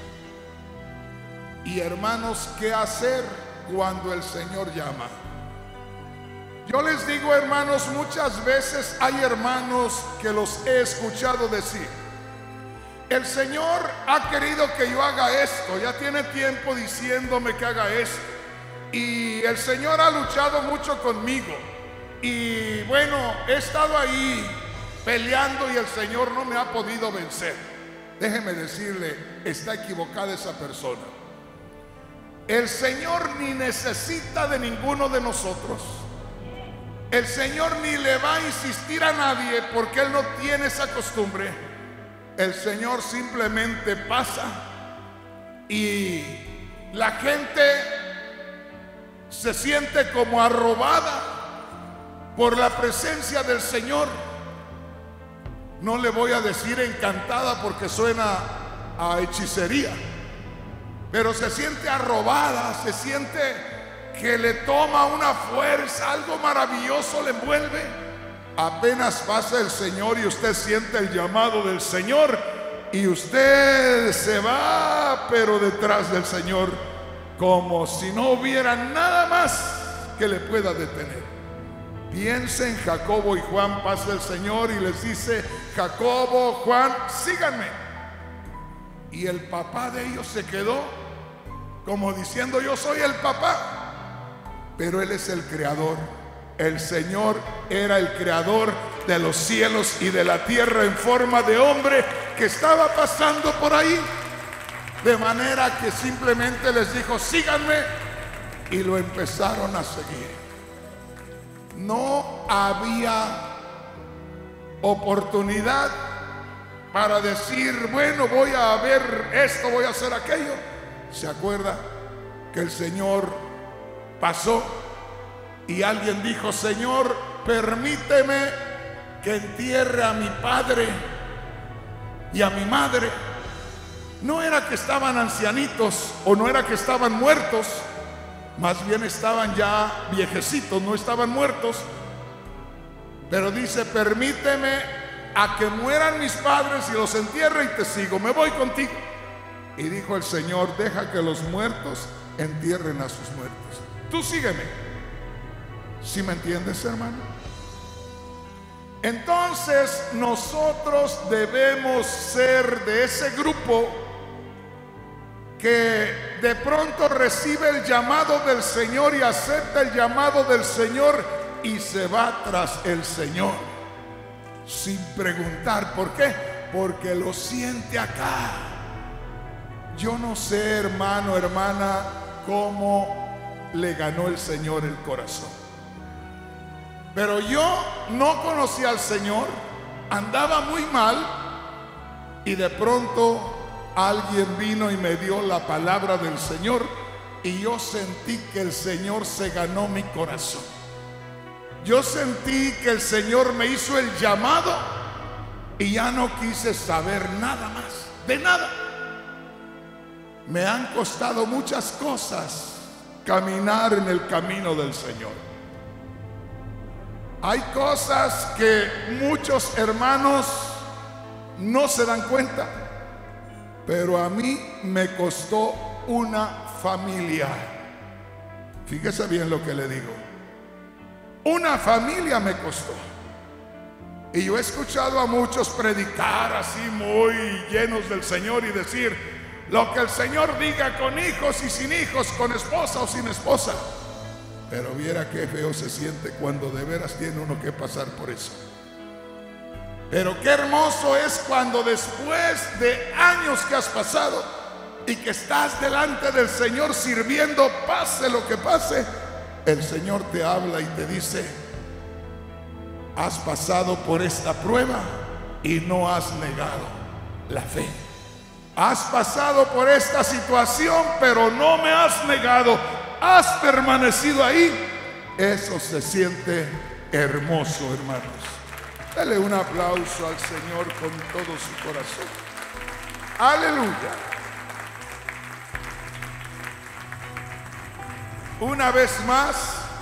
Y hermanos, ¿qué hacer cuando el Señor llama? Yo les digo, hermanos, muchas veces hay hermanos que los he escuchado decir: el Señor ha querido que yo haga esto, ya tiene tiempo diciéndome que haga esto, y el Señor ha luchado mucho conmigo, y bueno, he estado ahí peleando y el Señor no me ha podido vencer. Déjeme decirle, está equivocada esa persona. El Señor ni necesita de ninguno de nosotros. El Señor ni le va a insistir a nadie, porque Él no tiene esa costumbre. El Señor simplemente pasa y la gente se siente como arrobada por la presencia del Señor. No le voy a decir encantada porque suena a hechicería, pero se siente arrobada, se siente que le toma una fuerza, algo maravilloso le envuelve. Apenas pasa el Señor y usted siente el llamado del Señor y usted se va, pero detrás del Señor, como si no hubiera nada más que le pueda detener. Piensen, Jacobo y Juan, pasa el Señor y les dice: Jacobo, Juan, síganme. Y el papá de ellos se quedó como diciendo: yo soy el papá, pero Él es el creador. El Señor era el creador de los cielos y de la tierra en forma de hombre que estaba pasando por ahí. De manera que simplemente les dijo: síganme, y lo empezaron a seguir. No había oportunidad para decir: bueno, voy a ver esto, voy a hacer aquello. ¿Se acuerda que el Señor pasó y alguien dijo: Señor, permíteme que entierre a mi padre y a mi madre? No era que estaban ancianitos o no era que estaban muertos, más bien estaban ya viejecitos, no estaban muertos. Pero dice: permíteme a que mueran mis padres y los entierre y te sigo, me voy contigo. Y dijo el Señor: deja que los muertos entierren a sus muertos, tú sígueme. ¿Sí me entiendes, hermano? Entonces nosotros debemos ser de ese grupo que de pronto recibe el llamado del Señor y acepta el llamado del Señor y se va tras el Señor sin preguntar por qué, porque lo siente acá. Yo no sé, hermano, hermana, cómo le ganó el Señor el corazón, pero yo no conocía al Señor, andaba muy mal, y de pronto alguien vino y me dio la palabra del Señor, y yo sentí que el Señor se ganó mi corazón. Yo sentí que el Señor me hizo el llamado y ya no quise saber nada más, de nada. Me han costado muchas cosas caminar en el camino del Señor. Hay cosas que muchos hermanos no se dan cuenta, pero a mí me costó una familia. Fíjese bien lo que le digo. Una familia me costó. Y yo he escuchado a muchos predicar así muy llenos del Señor y decir: lo que el Señor diga, con hijos y sin hijos, con esposa o sin esposa. Pero viera qué feo se siente cuando de veras tiene uno que pasar por eso. Pero qué hermoso es cuando después de años que has pasado y que estás delante del Señor sirviendo, pase lo que pase, el Señor te habla y te dice: has pasado por esta prueba y no has negado la fe. Has pasado por esta situación, pero no me has negado, has permanecido ahí. Eso se siente hermoso, hermanos. Dale un aplauso al Señor con todo su corazón. Aleluya. Una vez más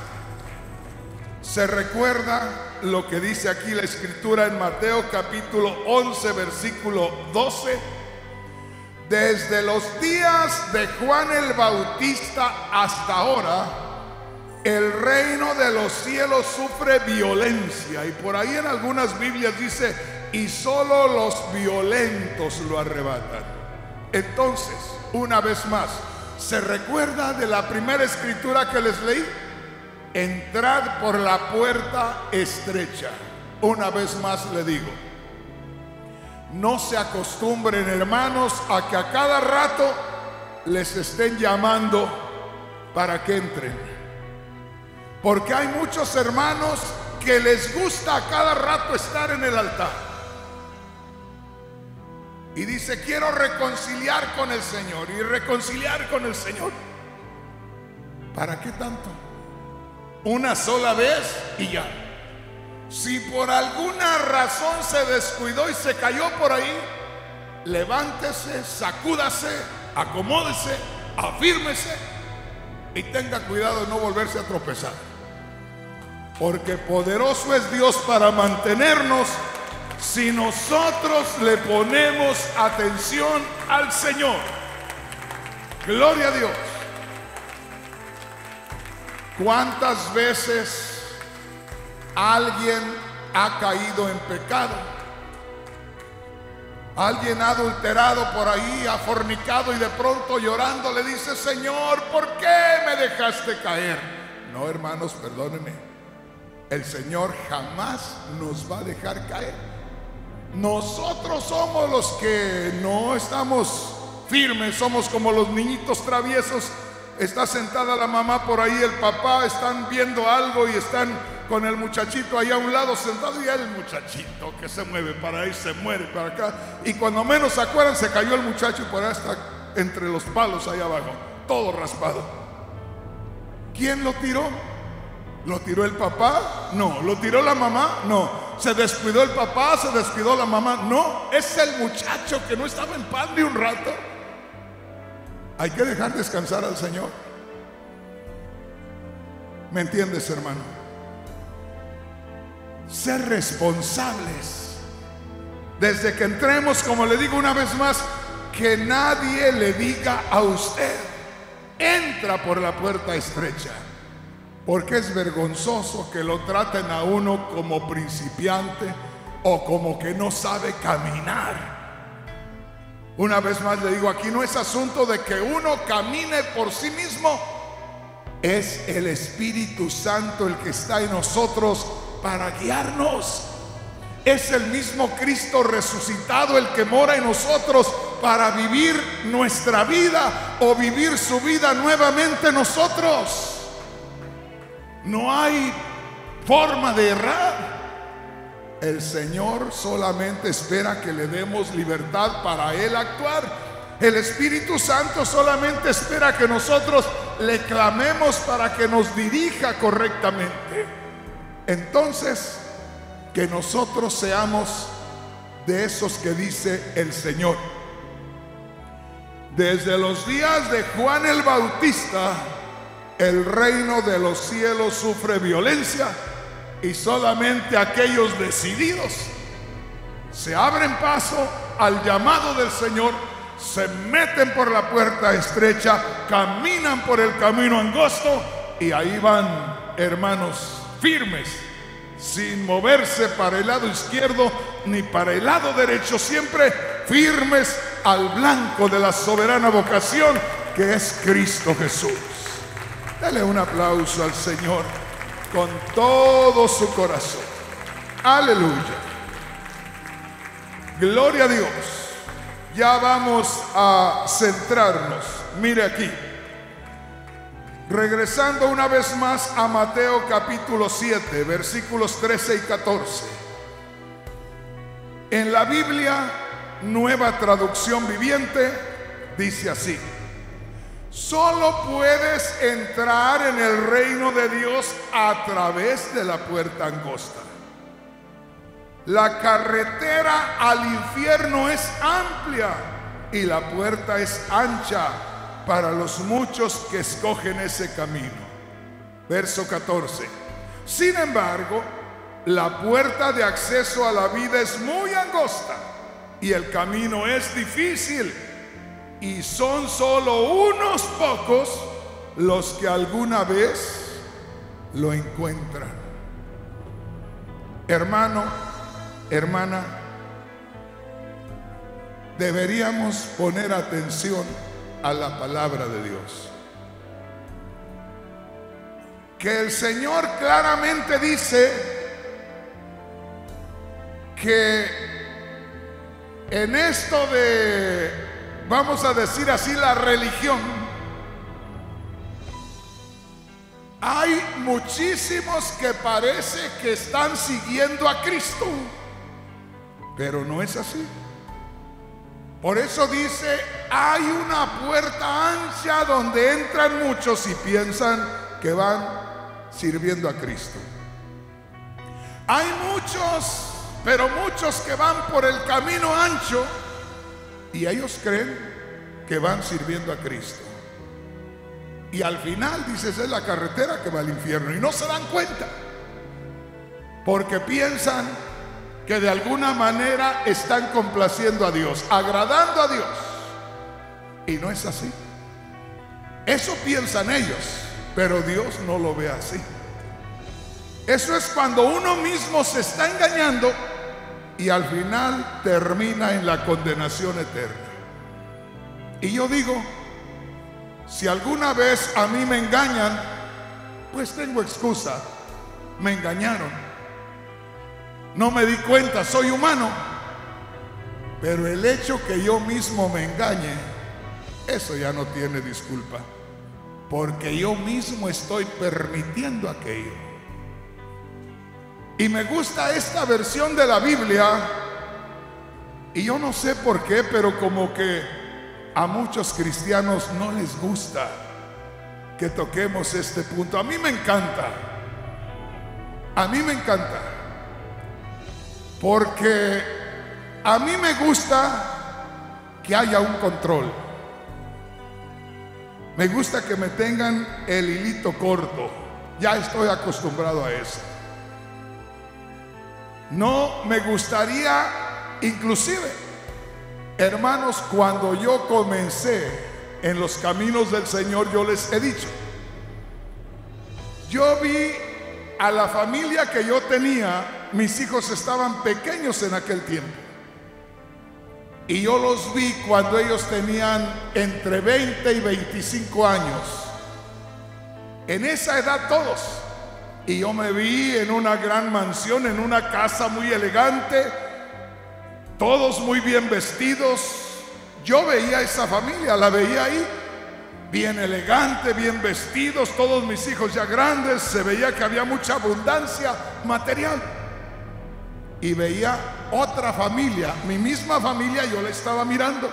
se recuerda lo que dice aquí la Escritura en Mateo capítulo 11 versículo 12. Desde los días de Juan el Bautista hasta ahora, el reino de los cielos sufre violencia. Y por ahí en algunas Biblias dice: y solo los violentos lo arrebatan. Entonces, una vez más, ¿se recuerda de la primera escritura que les leí? Entrad por la puerta estrecha. Una vez más le digo: no se acostumbren, hermanos, a que a cada rato les estén llamando para que entren. Porque hay muchos hermanos que les gusta a cada rato estar en el altar. Y dice: quiero reconciliar con el Señor y reconciliar con el Señor. ¿Para qué tanto? Una sola vez y ya. Si por alguna razón se descuidó y se cayó por ahí, levántese, sacúdase, acomódese, afírmese y tenga cuidado de no volverse a tropezar. Porque poderoso es Dios para mantenernos si nosotros le ponemos atención al Señor. Gloria a Dios. ¿Cuántas veces alguien ha caído en pecado? Alguien ha adulterado por ahí, ha fornicado, y de pronto llorando le dice: Señor, ¿por qué me dejaste caer? No, hermanos, perdónenme, el Señor jamás nos va a dejar caer. Nosotros somos los que no estamos firmes, somos como los niñitos traviesos. Está sentada la mamá por ahí, el papá, están viendo algo y están con el muchachito ahí a un lado sentado, y el muchachito que se mueve para ahí, se mueve para acá, y cuando menos se acuerdan se cayó el muchacho y por ahí está entre los palos ahí abajo, todo raspado. ¿Quién lo tiró? ¿Lo tiró el papá? No. ¿Lo tiró la mamá? No. ¿Se descuidó el papá? ¿Se descuidó la mamá? No. Es el muchacho que no estaba en paz ni un rato. Hay que dejar descansar al Señor. ¿Me entiendes, hermano? Ser responsables. Desde que entremos, como le digo una vez más, que nadie le diga a usted, entra por la puerta estrecha, porque es vergonzoso que lo traten a uno como principiante o como que no sabe caminar. Una vez más le digo, aquí no es asunto de que uno camine por sí mismo, es el Espíritu Santo el que está en nosotros para guiarnos. Es el mismo Cristo resucitado el que mora en nosotros para vivir nuestra vida o vivir su vida nuevamente nosotros. No hay forma de errar. El Señor solamente espera que le demos libertad para Él actuar. El Espíritu Santo solamente espera que nosotros le clamemos para que nos dirija correctamente. Entonces, que nosotros seamos de esos que dice el Señor. Desde los días de Juan el Bautista, el reino de los cielos sufre violencia y solamente aquellos decididos se abren paso al llamado del Señor, se meten por la puerta estrecha, caminan por el camino angosto y ahí van, hermanos, firmes, sin moverse para el lado izquierdo ni para el lado derecho, siempre firmes al blanco de la soberana vocación que es Cristo Jesús. Dale un aplauso al Señor con todo su corazón. Aleluya. Gloria a Dios. Ya vamos a centrarnos. Mire aquí. Regresando una vez más a Mateo capítulo 7, versículos 13 y 14. En la Biblia, Nueva Traducción Viviente, dice así: solo puedes entrar en el reino de Dios a través de la puerta angosta. La carretera al infierno es amplia y la puerta es ancha para los muchos que escogen ese camino. Verso 14. Sin embargo, la puerta de acceso a la vida es muy angosta y el camino es difícil, y son solo unos pocos los que alguna vez lo encuentran. Hermano, hermana, deberíamos poner atención a la palabra de Dios. Que el Señor claramente dice que en esto de, vamos a decir así, la religión, hay muchísimos que parece que están siguiendo a Cristo, pero no es así. Por eso dice, hay una puerta ancha donde entran muchos y piensan que van sirviendo a Cristo. Hay muchos, pero muchos que van por el camino ancho y ellos creen que van sirviendo a Cristo. Y al final, dice, esa es la carretera que va al infierno, y no se dan cuenta, porque piensan que de alguna manera están complaciendo a Dios, agradando a Dios. Y no es así. Eso piensan ellos, pero Dios no lo ve así. Eso es cuando uno mismo se está engañando y al final termina en la condenación eterna. Y yo digo, si alguna vez a mí me engañan, pues tengo excusa. Me engañaron. No me di cuenta, soy humano. Pero el hecho que yo mismo me engañe, eso ya no tiene disculpa, porque yo mismo estoy permitiendo aquello. Y me gusta esta versión de la Biblia, y yo no sé por qué, pero como que a muchos cristianos no les gusta que toquemos este punto. A mí me encanta. A mí me encanta. Porque a mí me gusta que haya un control. Me gusta que me tengan el hilito corto. Ya estoy acostumbrado a eso. No me gustaría, inclusive, hermanos, cuando yo comencé en los caminos del Señor, yo les he dicho, yo vi a la familia que yo tenía, mis hijos estaban pequeños en aquel tiempo, y yo los vi cuando ellos tenían entre 20 y 25 años, en esa edad todos, y yo me vi en una gran mansión, en una casa muy elegante, todos muy bien vestidos. Yo veía esa familia, la veía ahí, bien elegante, bien vestidos, todos mis hijos ya grandes, se veía que había mucha abundancia material. Y veía otra familia, mi misma familia, yo la estaba mirando.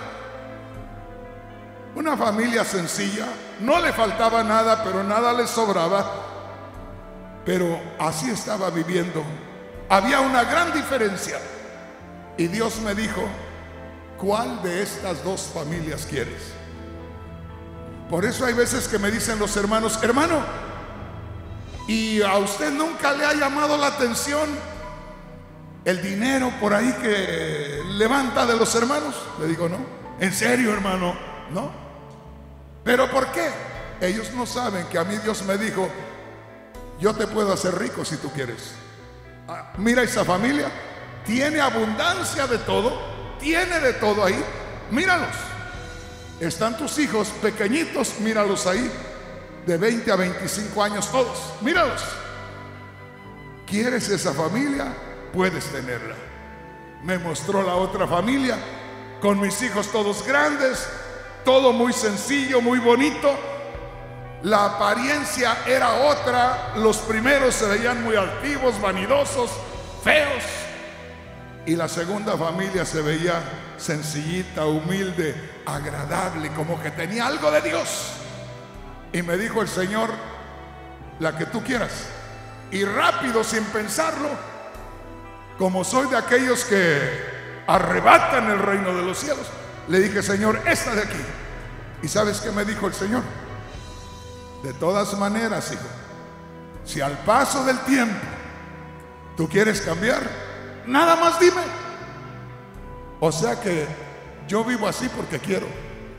Una familia sencilla, no le faltaba nada, pero nada le sobraba. Pero así estaba viviendo. Había una gran diferencia. Y Dios me dijo, ¿cuál de estas dos familias quieres? Por eso hay veces que me dicen los hermanos, hermano, ¿y a usted nunca le ha llamado la atención el dinero por ahí que levanta de los hermanos? Le digo, no. ¿En serio, hermano? No. ¿Pero por qué? Ellos no saben que a mí Dios me dijo, yo te puedo hacer rico si tú quieres. Mira esa familia, tiene abundancia de todo, tiene de todo ahí. Míralos. Están tus hijos pequeñitos, míralos ahí, de 20 a 25 años todos, míralos. ¿Quieres esa familia? Puedes tenerla. Me mostró la otra familia, con mis hijos todos grandes, todo muy sencillo, muy bonito. La apariencia era otra. Los primeros se veían muy altivos, vanidosos, feos. Y la segunda familia se veía sencillita, humilde, agradable, como que tenía algo de Dios. Y me dijo el Señor, la que tú quieras. Y rápido, sin pensarlo, como soy de aquellos que arrebatan el reino de los cielos, le dije, Señor, esta de aquí. ¿Y sabes qué me dijo el Señor? De todas maneras, hijo, si al paso del tiempo tú quieres cambiar, nada más dime. O sea que yo vivo así porque quiero.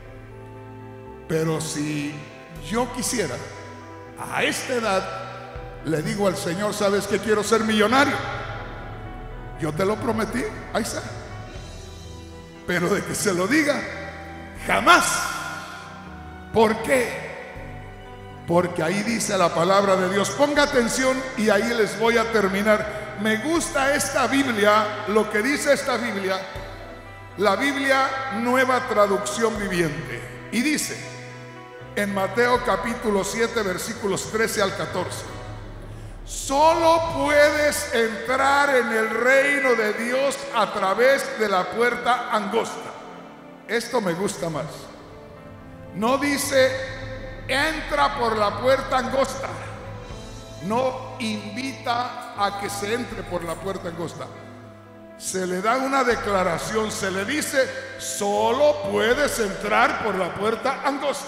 Pero si yo quisiera, a esta edad, le digo al Señor, ¿sabes que quiero ser millonario? Yo te lo prometí, ahí está. Pero de que se lo diga, jamás. ¿Por qué? Porque ahí dice la palabra de Dios. Ponga atención y ahí les voy a terminar. Me gusta esta Biblia, lo que dice esta Biblia, la Biblia Nueva Traducción Viviente. Y dice en Mateo capítulo 7 versículos 13 al 14: solo puedes entrar en el reino de Dios a través de la puerta angosta. Esto me gusta más. No dice entra por la puerta angosta. No invita a que se entre por la puerta angosta. Se le da una declaración, se le dice solo puedes entrar por la puerta angosta.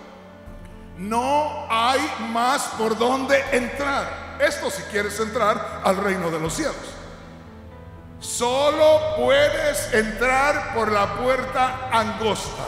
No hay más por donde entrar. Esto si quieres entrar al reino de los cielos. Solo puedes entrar por la puerta angosta.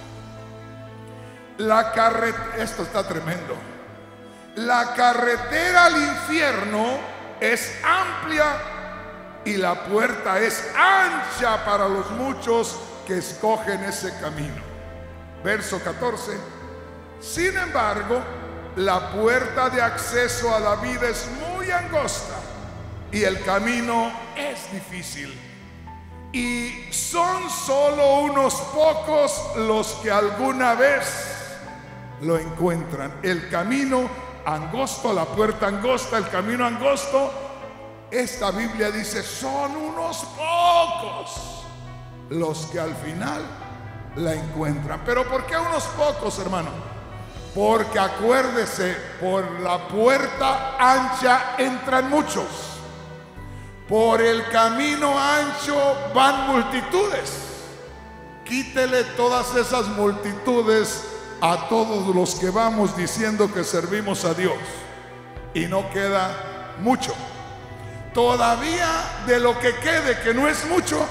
Esto está tremendo. La carretera al infierno es amplia y la puerta es ancha para los muchos que escogen ese camino. Verso 14. Sin embargo, la puerta de acceso a la vida es muy angosta y el camino es difícil. Y son solo unos pocos los que alguna vez lo encuentran. El camino angosto, la puerta angosta, el camino angosto. Esta Biblia dice, son unos pocos los que al final la encuentran. ¿Pero por qué unos pocos, hermano? Porque acuérdese, por la puerta ancha entran muchos. Por el camino ancho van multitudes. Quítele todas esas multitudes a todos los que vamos diciendo que servimos a Dios. y no queda mucho. Todavía de lo que quede, que no es mucho,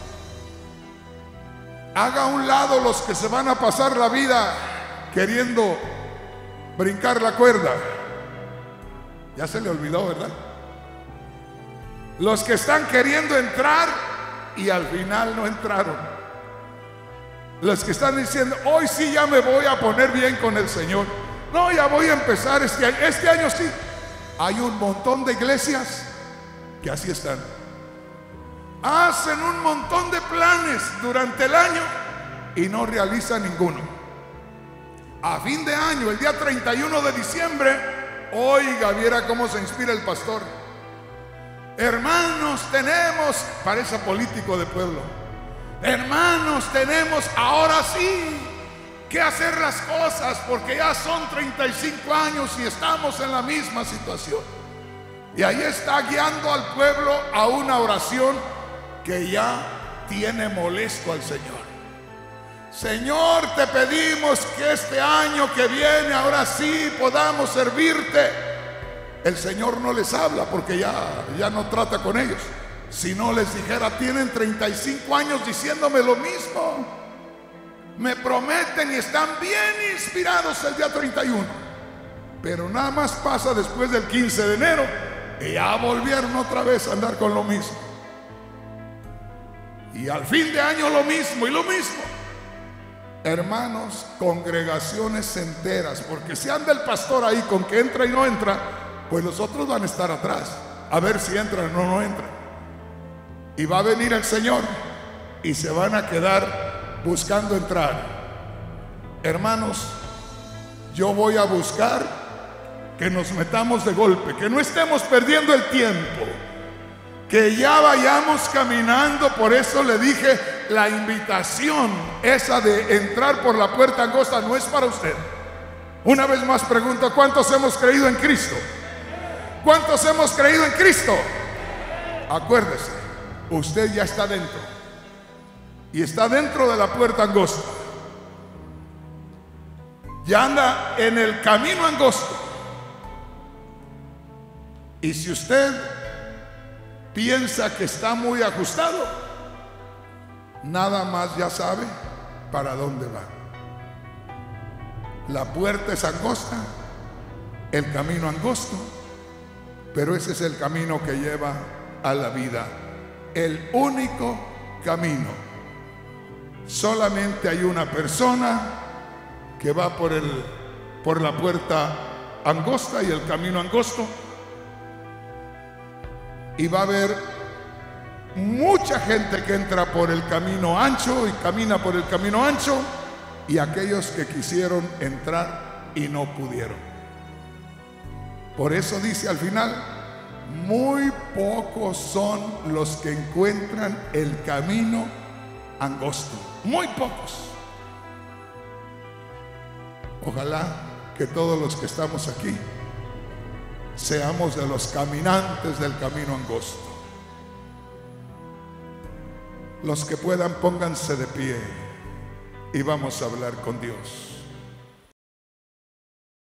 haga a un lado los que se van a pasar la vida queriendo brincar la cuerda. Ya se le olvidó, ¿verdad? Los que están queriendo entrar y al final no entraron. Los que están diciendo, hoy sí ya me voy a poner bien con el Señor. No, ya voy a empezar este año. Este año sí. Hay un montón de iglesias que así están. Hacen un montón de planes durante el año y no realizan ninguno. A fin de año, el día 31 de diciembre, oiga, viera cómo se inspira el pastor. Hermanos, tenemos, parece político de pueblo, hermanos, tenemos ahora sí que hacer las cosas porque ya son 35 años y estamos en la misma situación. Y ahí está guiando al pueblo a una oración que ya tiene molesto al Señor. Señor, te pedimos que este año que viene ahora sí podamos servirte. El Señor no les habla porque ya no trata con ellos. Si no les dijera, tienen 35 años diciéndome lo mismo. Me prometen y están bien inspirados el día 31. Pero nada más pasa después del 15 de enero y ya volvieron otra vez a andar con lo mismo. Y al fin de año lo mismo y lo mismo. Hermanos, congregaciones enteras, porque si anda el pastor ahí con que entra y no entra, pues los otros van a estar atrás a ver si entran o no entran. Y va a venir el Señor y se van a quedar buscando entrar. Hermanos, yo voy a buscar que nos metamos de golpe, que no estemos perdiendo el tiempo, que ya vayamos caminando. Por eso le dije, la invitación esa de entrar por la puerta angosta no es para usted. Una vez más pregunto, ¿cuántos hemos creído en Cristo? ¿Cuántos hemos creído en Cristo? Acuérdese, usted ya está dentro y está dentro de la puerta angosta. Ya anda en el camino angosto. Y si usted piensa que está muy ajustado, nada más ya sabe para dónde va. La puerta es angosta, el camino angosto, pero ese es el camino que lleva a la vida, el único camino. Solamente hay una persona que va por la puerta angosta y el camino angosto, y va a haber mucha gente que entra por el camino ancho y camina por el camino ancho, y aquellos que quisieron entrar y no pudieron. Por eso dice al final, muy pocos son los que encuentran el camino angosto. Muy pocos. Ojalá que todos los que estamos aquí seamos de los caminantes del camino angosto. Los que puedan, pónganse de pie y vamos a hablar con Dios.